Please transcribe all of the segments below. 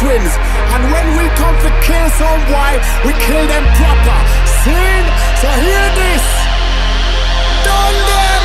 twins. And when we come to kill Soundbwoy, we kill them proper. See? So hear this. Done them.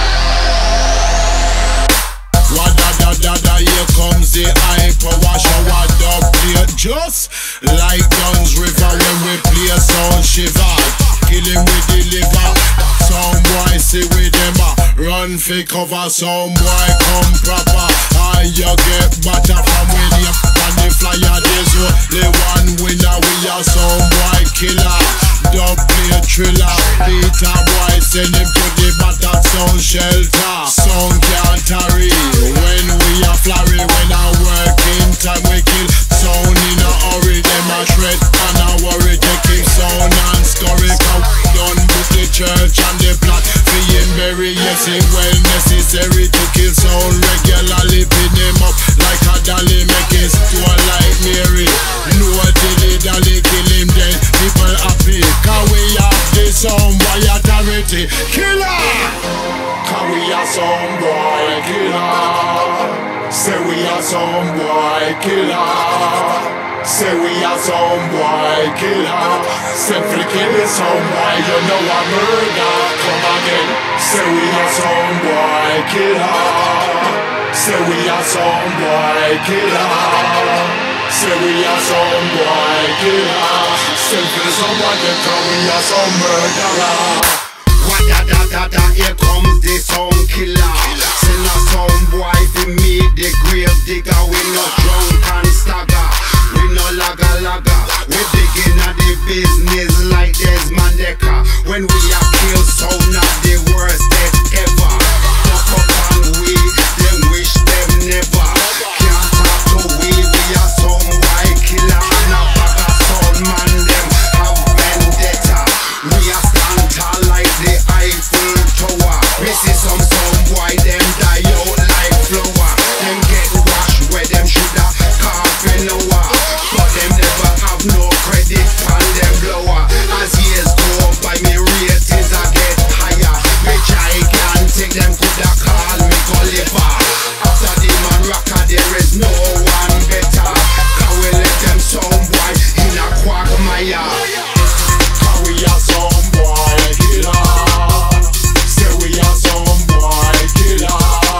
Wada-da-da-da, here comes the hyper. Wash a wada play just like Guns River when we play a sound shiver. Kill him with the liver. Soundbwoy see with them run for cover. Soundbwoy come proper and you get better from when you on the flyer. There's only one winner. We are Soundbwoy Killa. Don't play thriller. Peter Boy send him to the battle sound shelter. Sound can't tarry when we are flurry. When I work in time we kill. Sound in a hurry. Them a shred and a worry. Take him sound and scurry. Done with the church and the plot. Being very yes it well necessary to kill sound regularly. Pin him up like a dolly. Make his store like Mary. No dilly dally. Kill him then people happy. Cause we have the Soundbwoy authority. Killer! Cause we are Soundbwoy Killa. Say we are Soundbwoy Killa. Say we are Soundbwoy Killa. Simply killing Soundbwoy, you know I murder. Come again. Say we are Soundbwoy Killa. Say we are Soundbwoy Killa. Say we are Soundbwoy Killa. Simply somebody cause we are some murderer. Wada-da-da-da, here comes the sound killer. Send a Soundbwoy for me, the grave digger. We no drunk and stagger. We no laga. We digging at the business like Desmond Decker. When we are kill sound, not the worst death ever. Fuck up and we, them wish them never. Can't talk to we are Soundbwoy Killa. And a bag of sound man, them have vendetta. We are stand tall like the Eiffel Tower. We see some Soundbwoy, them die out like flour. Them get washed where them shoulda carved in the war. But them never have no credit on them blower. As years go by, me ratings I get higher. Me gigantic, them coulda call me Gulliver. After the man Ragga, there is no one better. Cause we let them Soundbwoy in a quagmire. Cause we are Soundbwoy Killa. Say we are Soundbwoy Killa.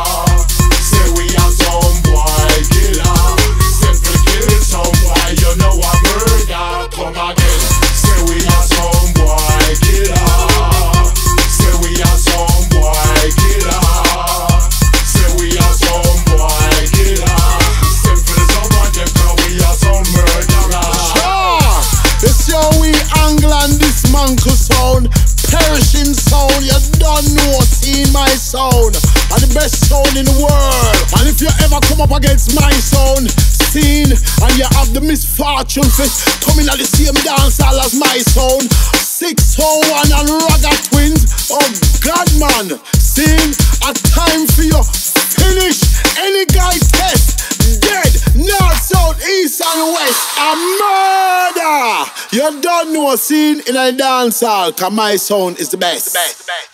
Say we are Soundbwoy Killa. Simply killing Soundbwoy, you know I murder. Come again. Say we are Soundbwoy Killa. Say we are Soundbwoy Killa. Say we are Soundbwoy Killa. Simply somebody cause we are some murderer. It's your we angle and this manco sound. Perishing sound, you don't know, see my sound. And the best sound in the world. And if you ever come up against my sound scene, and you have the misfortune to come in at the same dance hall as my sound, 601 and Ragga twins, oh God man. Scene, a time for you finish any guy test. Dead, north, south, east and west, a murder. You don't know a scene in a dance hall, cause my sound is the best.